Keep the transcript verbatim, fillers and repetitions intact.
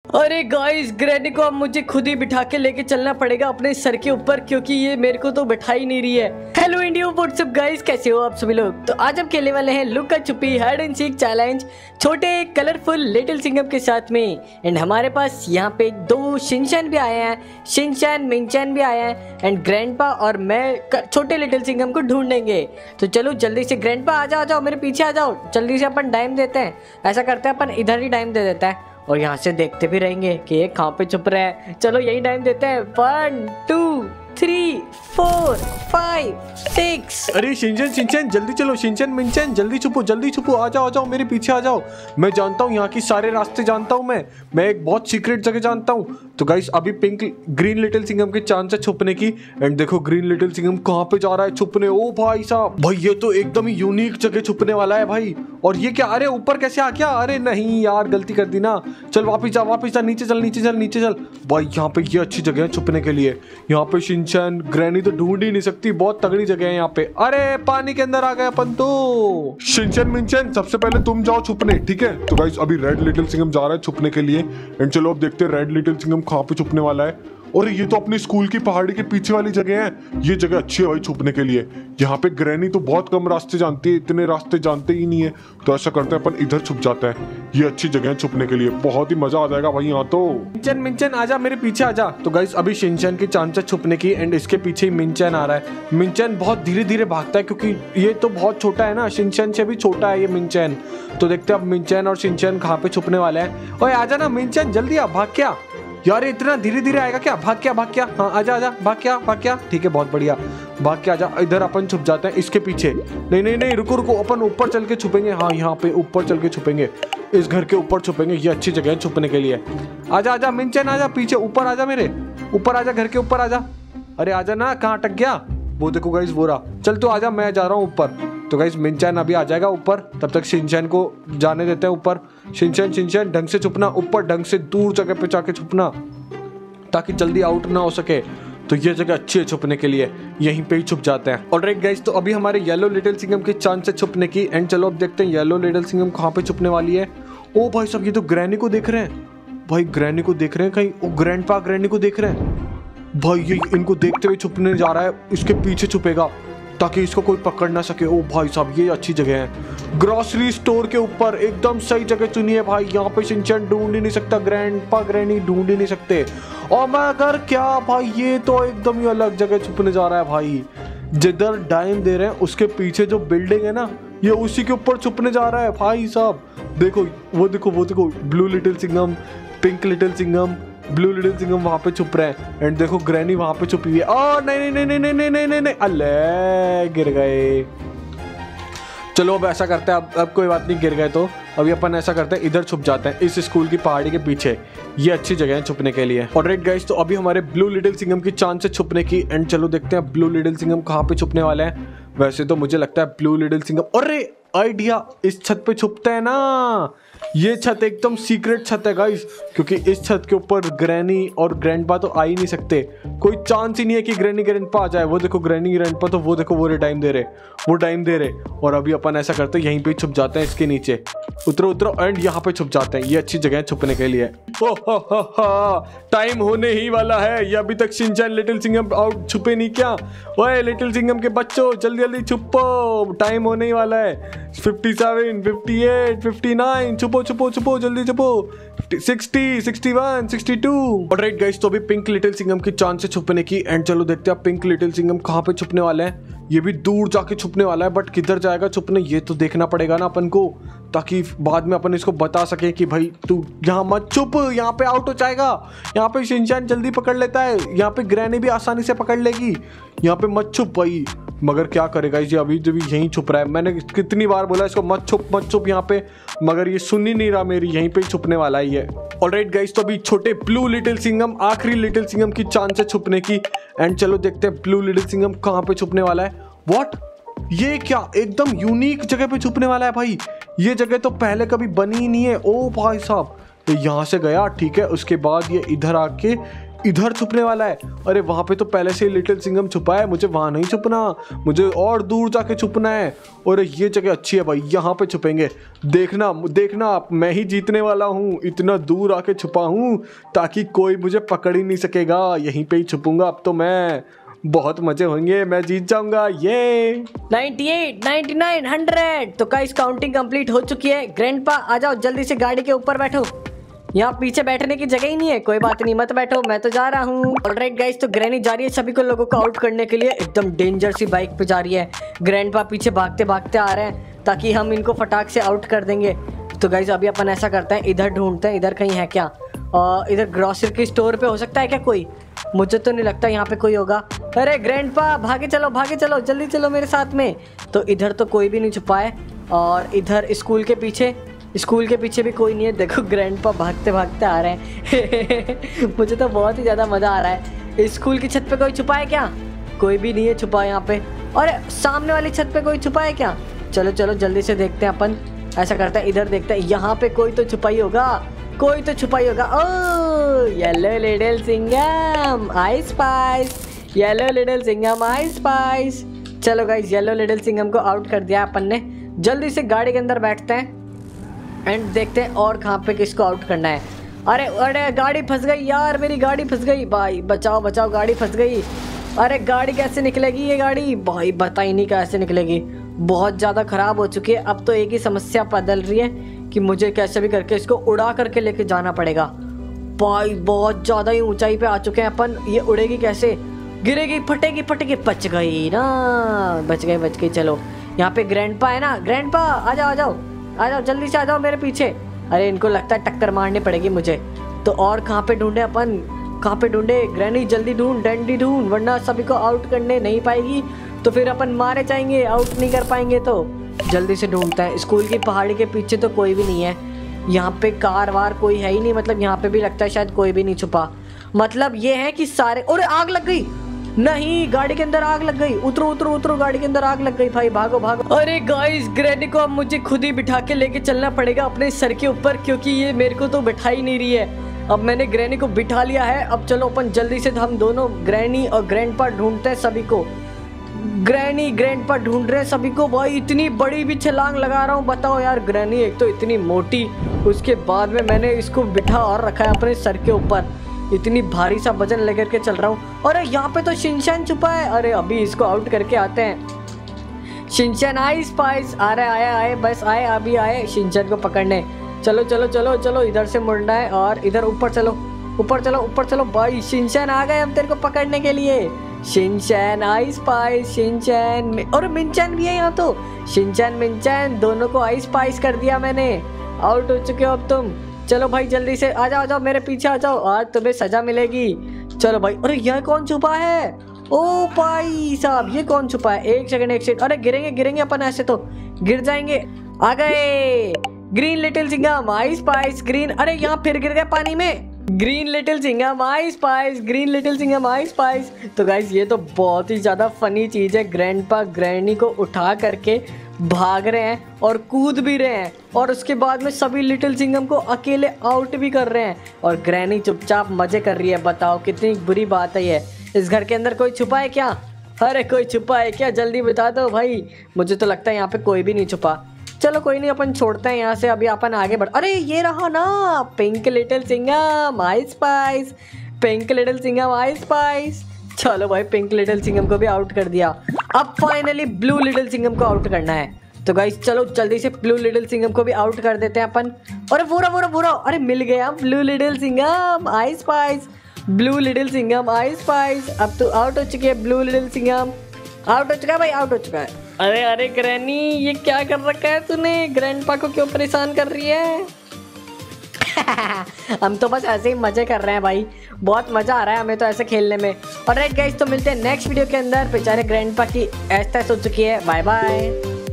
अरे guys, granny को अब मुझे खुद ही बिठा के लेके चलना पड़ेगा अपने सर के ऊपर, क्योंकि ये मेरे को तो बिठा ही नहीं रही है। हेलो इंडिया, व्हाट्सअप गाइस, कैसे हो आप सभी लोग। तो आज हम खेलने वाले हैं लुका छुपी हाइड एंड सीक चैलेंज छोटे कलरफुल लिटिल सिंघम के साथ में। एंड हमारे पास यहाँ पे दो शिनचैन भी आए हैं, शिनचैन मिनचैन भी आए हैं। एंड ग्रैंडपा और मैं छोटे लिटिल सिंघम को ढूंढेंगे। तो चलो जल्दी से ग्रैंडपा आ जाओ, आ जाओ मेरे पीछे आ जाओ। जल्दी से अपन टाइम देते हैं, ऐसा करते हैं अपन इधर ही टाइम दे देता है और यहाँ से देखते भी रहेंगे कि ये कहाँ पे छुप रहा है। चलो यही टाइम देते हैं। One two three four five six. अरे शिनचैन शिनचैन जल्दी चलो, शिनचैन मिनचैन जल्दी छुपो, जल्दी छुपो, आ जाओ आ जाओ मेरे पीछे आ जाओ। मैं जानता हूँ यहाँ की सारे रास्ते जानता हूँ, मैं मैं एक बहुत सीक्रेट जगह जानता हूँ। तो गाइस अभी पिंक ग्रीन लिटिल सिंघम के चांस है छुपने की। एंड देखो ग्रीन लिटिल सिंघम कहाँ पे जा रहा है छुपने। ओ भाई साहब, भाई ये तो एकदम ही यूनिक जगह छुपने वाला है भाई। और ये क्या, अरे ऊपर कैसे आ गया? अरे नहीं यार, गलती कर दी ना। चल वापिस जा वापिस जा, नीचे चल नीचे चल नीचे चल। भाई यहाँ पे ये अच्छी जगह है छुपने के लिए। यहाँ पे शिनचैन ग्रैनी तो ढूंढ ही नहीं सकती, बहुत तगड़ी जगह है यहाँ पे। अरे पानी के अंदर आ गए अपन तो। शिनचैन मिनचैन सबसे पहले तुम जाओ छुपने, ठीक है। तो गाइस अभी रेड लिटिल सिंघम जा रहा है छुपने के लिए। एंड चलो अब देखते हैं रेड लिटिल सिंघम कहाँ पे छुपने वाला है। और ये तो अपने स्कूल की पहाड़ी के पीछे वाली जगह है। ये जगह अच्छी है भाई छुपने के लिए। यहाँ पे ग्रैनी तो बहुत कम रास्ते जानती है, इतने रास्ते जानते ही नहीं है। तो ऐसा करते हैं अपन इधर छुप जाते हैं। ये अच्छी जगह है छुपने के लिए, बहुत ही मजा आ जाएगा भाई यहाँ तो। शिनचैन मिनचैन आजा मेरे पीछे आजा। तो गाइस अभी शिनचैन की चांस है छुपने की। एंड इसके पीछे ही मिनचैन आ रहा है। मिनचैन बहुत धीरे धीरे भागता है क्योंकि ये तो बहुत छोटा है ना, शिनचैन से भी छोटा है ये मिनचैन। तो देखते हैं अब मिनचैन और शिनचैन कहाँ पे छुपने वाले हैं। ओए आजा ना मिनचैन, जल्दी आ, भाग क्या यार, इतना धीरे धीरे आएगा क्या? भाग क्या भाग क्या, हाँ आजा आजा, भाग क्या भाग क्या। ठीक है बहुत बढ़िया, भाग के आजा। इधर अपन छुप जाते हैं इसके पीछे। नहीं नहीं नहीं रुको रुको, अपन ऊपर चल के छुपेंगे। हाँ यहाँ पे ऊपर चल के छुपेंगे, इस घर के ऊपर छुपेंगे। ये अच्छी जगह है छुपने के लिए। आजा आजा मिनचैन आजा, पीछे ऊपर आजा, मेरे ऊपर आजा, घर के ऊपर आजा। अरे आजा ना, कहाँ अटक गया? वो देखो गाइस वो रहा। चल तो आजा, मैं जा रहा हूँ ऊपर। तो गाइस मिनचैन अभी आ जाएगा ऊपर, तब तक शिनचैन को जाने देते हैं ऊपर। शिनचैन शिनचैन ढंग से छुपना, ऊपर ढंग से दूर जगह पे जाके छुपना ताकि जल्दी आउट ना हो सके। तो ये जगह अच्छी है छुपने के लिए, यहीं पे ही छुप जाते हैं। ऑलराइट गाइस, तो अभी हमारे येलो लिटिल सिंघम के चांस है छुपने की। एंड चलो अब देखते हैं येलो लिटिल सिंघम कहाँ पे छुपने वाली है। ओ भाई साहब, ये तो ग्रैनी को देख रहे हैं भाई, ग्रैनी को देख रहे हैं कहीं। ओ ग्रैंडपा ग्रैनी को देख रहे हैं भाई, ये इनको देखते हुए छुपने जा रहा है। इसके पीछे छुपेगा ताकि इसको कोई पकड़ ना सके। ओ भाई साहब, ये अच्छी जगह है, ग्रोसरी स्टोर के ऊपर। एकदम सही जगह चुनी है भाई। यहाँ पे शिनचैन ढूंढ ही नहीं सकता, ग्रैंडपा ग्रैनी ढूंढ ही नहीं सकते। और मगर क्या भाई, ये तो एकदम ही अलग जगह छुपने जा रहा है भाई। जिधर टाइम दे रहे हैं उसके पीछे जो बिल्डिंग है ना, ये उसी के ऊपर छुपने जा रहा है भाई साहब। देखो वो देखो वो देखो, blue little Singham, pink little Singham, blue little Singham वहां पे छुप रहे हैं। एंड देखो ग्रैनी वहां पे छुपी हुई है। ओ नहीं नहीं नहीं नहीं नहीं नहीं नहीं नहीं, अल्ले गिर गए। चलो अब ऐसा करते हैं, अब अब कोई बात नहीं, गिर गए तो अभी अपन ऐसा करते हैं, इधर छुप जाते हैं इस स्कूल की पहाड़ी के पीछे। ये अच्छी जगह है छुपने के लिए। ऑलराइट गाइस, तो अभी हमारे ब्लू लिटिल सिंघम की चांस है छुपने की। एंड चलो देखते हैं ब्लू लिटिल सिंघम कहाँ पे छुपने वाले हैं। वैसे तो मुझे लगता है ब्लू लिटिल सिंघम, अरे आइडिया, इस छत पे छुपते हैं ना। ये छत एकदम सीक्रेट छत है गाइस, क्योंकि इस छत के ऊपर ग्रैनी और ग्रैंडपा तो आ ही नहीं सकते। कोई चांस ही नहीं है कि ग्रैनी ग्रैंडपा आ जाए। वो देखो ग्रैनी ग्रैंडपा, तो वो देखो वो रे टाइम दे रहे, वो टाइम दे रहे। और अभी अपन ऐसा करते हैं, यहीं पे छुप जाते हैं इसके नीचे। उतरो उतरो एंड यहाँ पे छुप जाते हैं। ये अच्छी जगह है छुपने के लिए। ओ हो हो हो, टाइम होने ही वाला है। ये अभी तक शिनचैन लिटिल सिंघम आउट छुपे नहीं क्या? ओए लिटिल सिंघम के बच्चों, जल्दी जल्दी छुपो, टाइम होने ही वाला है। Fifty seven, fifty eight, fifty nine, छुपो छुपो छुपो, जल्दी छुपो। Sixty, sixty one, sixty two. Alright guys, तो अभी पिंक लिटिल सिंघम की चांस है छुपने की। एंड चलो देखते हैं पिंक लिटिल सिंघम कहाँ पे छुपने वाले हैं। ये भी दूर जाके छुपने वाला है, बट किधर जाएगा छुपने ये तो देखना पड़ेगा ना अपन को, ताकि बाद में अपन इसको बता सके कि भाई तू यहाँ मत छुप, यहाँ पे आउट हो जाएगा। यहाँ पे शिनचैन जल्दी पकड़ लेता है, यहाँ पे ग्रैनी भी आसानी से पकड़ लेगी। यहाँ पे मत छुप भाई। मगर क्या करेगा ये, अभी जब यहीं छुप रहा है। मैंने कितनी बार बोला इसको मत छुप मत छुप यहाँ पे, मगर ये सुन ही नहीं रहा मेरी। यहीं पे छुपने वाला है ये। ऑलराइट गाइस, तो अभी छोटे ब्लू लिटिल सिंघम, आखिरी लिटिल सिंघम की चांस है छुपने की। एंड चलो देखते हैं ब्लू लिटिल सिंघम कहाँ पे छुपने वाला है। व्हाट, ये क्या एकदम यूनिक जगह पे छुपने वाला है भाई। ये जगह तो पहले कभी बनी ही नहीं है। ओ भाई साहब, तो यहाँ से गया, ठीक है। उसके बाद ये इधर आके इधर छुपने वाला है। अरे वहाँ पे तो पहले से ही लिटिल सिंघम छुपा है, मुझे वहाँ नहीं छुपना, मुझे और दूर जाके छुपना है। और ये जगह अच्छी है भाई, यहाँ पे छुपेंगे। देखना देखना मैं ही जीतने वाला हूँ, इतना दूर आके छुपा हूँ ताकि कोई मुझे पकड़ ही नहीं सकेगा। यहीं पे ही छुपूंगा अब तो मैं, बहुत मजे होंगे, मैं जीत जाऊंगा। ये अट्ठानवे, निन्यानवे, हंड्रेड। तो गाइस काउंटिंग कंप्लीट हो चुकी है। ग्रैंडपा आ जाओ जल्दी से, गाड़ी के ऊपर बैठो। यहाँ पीछे बैठने की जगह ही नहीं है। कोई बात नहीं, मत बैठो, मैं तो जा रहा हूँ। ऑलराइट गाइस, तो ग्रैनी जा रही है सभी को लोगों को आउट करने के लिए। एकदम डेंजर सी बाइक पे जा रही है। ग्रैंडपा पीछे भागते भागते आ रहे हैं ताकि हम इनको फटाक से आउट कर देंगे। तो गाइस अभी अपन ऐसा करते हैं, इधर ढूंढते हैं, इधर कहीं है क्या। और इधर ग्रोसरी की स्टोर पे हो सकता है क्या कोई, मुझे तो नहीं लगता यहाँ पे कोई होगा। अरे ग्रैंडपा भागे चलो, भागे चलो, जल्दी चलो मेरे साथ में। तो इधर तो कोई भी नहीं छुपा है। और इधर स्कूल के पीछे, स्कूल के पीछे भी कोई नहीं है। देखो ग्रैंडपा भागते भागते आ रहे हैं। मुझे तो बहुत ही ज़्यादा मज़ा आ रहा है। स्कूल की छत पे कोई छुपा है क्या? कोई भी नहीं है छुपा यहाँ पे। और सामने वाली छत पे कोई छुपा है क्या? चलो चलो जल्दी से देखते हैं अपन। ऐसा करते हैं, इधर देखते हैं, यहाँ पे कोई तो छुपाई होगा, कोई तो छुपाई होगा। ओ yellow little Singham I spies, yellow little Singham I spies. चलो गाइस, येलो लिटिल सिंघम को आउट कर दिया अपन ने। जल्दी से गाड़ी के अंदर बैठते हैं एंड देखते हैं और कहाँ पे किसको आउट करना है। अरे अरे गाड़ी फंस गई यार, मेरी गाड़ी फंस गई भाई, बचाओ बचाओ, गाड़ी फंस गई। अरे गाड़ी कैसे निकलेगी ये गाड़ी भाई, बता ही नहीं कैसे निकलेगी, बहुत ज़्यादा ख़राब हो चुकी है। अब तो एक ही समस्या बदल रही है कि मुझे कैसे भी करके इसको उड़ा करके लेके जाना पड़ेगा भाई। बहुत ज़्यादा ही ऊंचाई पे आ चुके हैं अपन, ये उड़ेगी कैसे, गिरेगी, फटेगी फटेगी। बच गई ना, बच गई बच गई। चलो यहाँ पे ग्रैंडपा है ना, ग्रैंडपा आ जाओ आ जाओ आ जाओ, जल्दी से आ जाओ मेरे पीछे। अरे इनको लगता है टक्कर मारनी पड़ेगी मुझे। तो और कहाँ पे ढूंढे अपन, कहाँ पे ढूंढे? ग्रैनी जल्दी ढूंढ, डंडी ढूंढ, वरना सभी को आउट करने नहीं पाएगी तो फिर अपन मारे जाएंगे, आउट नहीं कर पाएंगे। तो जल्दी से ढूंढता है। स्कूल की पहाड़ी के पीछे तो कोई भी नहीं है, यहाँ पे कार वार कोई है ही नहीं। मतलब यहाँ पे भी लगता है शायद कोई भी नहीं छुपा। मतलब ये है कि सारे, और आग लग गई, नहीं गाड़ी के अंदर आग लग गई। उतरो उतरो उतरो, गाड़ी के अंदर आग लग गई भाई, भागो भागो। अरे गाइस, ग्रैनी को अब मुझे खुद ही बिठा के लेके चलना पड़ेगा अपने सर के ऊपर, क्योंकि ये मेरे को तो बिठा ही नहीं रही है। अब मैंने ग्रैनी को बिठा लिया है। अब चलो अपन जल्दी से हम दोनों, ग्रैनी और ग्रैंडपा ढूंढते हैं सभी को। ग्रैनी ग्रैंडपा ढूंढ रहे हैं सभी को भाई। इतनी बड़ी भी छलांग लगा रहा हूँ, बताओ यार। ग्रैनी एक तो इतनी मोटी, उसके बाद में मैंने इसको बिठा और रखा है अपने सर के ऊपर, इतनी भारी सा वजन लेकर के चल रहा हूँ। अरे यहाँ पे तो शिनचैन छुपा है। अरे अभी इसको आउट करके आते हैं। शिनचैन आई स्पाइस, आ रहे आए आए बस आए, अभी आए शिनचैन को पकड़ने। चलो चलो चलो चलो, इधर से मुड़ना है और इधर ऊपर चलो, ऊपर चलो ऊपर चलो भाई। शिनचैन आ गए हम तेरे को पकड़ने के लिए। शिनचैन आई स्पाइस, शिनचैन और मिनचैन भी है यहाँ तो। शिनचैन मिनचैन दोनों को आई स्पाइस कर दिया मैंने। आउट हो चुके हो अब तुम। चलो भाई जल्दी से आ जाओ आ जाओ, मेरे पीछे आ जाओ, आज तुम्हें सजा मिलेगी। चलो भाई। अरे यह कौन छुपा है? ओ भाई साहब, ये कौन छुपा है? एक सेकंड एक सेकंड। अरे गिरेंगे गिरेंगे अपन, ऐसे तो गिर जाएंगे। आ गए green little Singham I spies, green. अरे यहाँ फिर गिर गए पानी में। Green little Singham I spies, green little Singham I spies. तो गाइस ये तो बहुत ही ज्यादा फनी चीज है। ग्रैंडपा ग्रैनी को उठा करके भाग रहे हैं और कूद भी रहे हैं, और उसके बाद में सभी लिटिल सिंघम को अकेले आउट भी कर रहे हैं, और ग्रैनी चुपचाप मजे कर रही है। बताओ कितनी बुरी बात है ये। इस घर के अंदर कोई छुपा है क्या? अरे कोई छुपा है क्या? जल्दी बता दो भाई। मुझे तो लगता है यहाँ पे कोई भी नहीं छुपा। चलो कोई नहीं, अपन छोड़ते हैं यहाँ से, अभी अपन आगे बढ़। अरे ये रहा ना, pink little Singham I spies, pink little Singham I spies. चलो भाई, पिंक लिटिल सिंघम को भी आउट कर दिया। अब फाइनली ब्लू लिटिल सिंघम को आउट करना है। तो गाइस चलो जल्दी से ब्लू लिटिल सिंघम को भी आउट कर देते हैं अपन। अरे बुरा बुरा बुरा, अरे मिल गया blue little Singham I spies, blue little Singham I spies. अब तो आउट हो चुकी है ब्लू लिटिल सिंघम, आउट हो चुका है भाई, आउट हो चुका है। अरे अरे ग्रैनी, ये क्या कर रखा है तूने? ग्रैंडपा को क्यों परेशान कर रही है? हम तो बस ऐसे ही मजे कर रहे हैं भाई, बहुत मजा आ रहा है हमें तो ऐसे खेलने में। और राइट गाइस, तो मिलते हैं नेक्स्ट वीडियो के अंदर। बेचारे ग्रैंडपा की ऐश तैश हो चुकी है। Bye bye.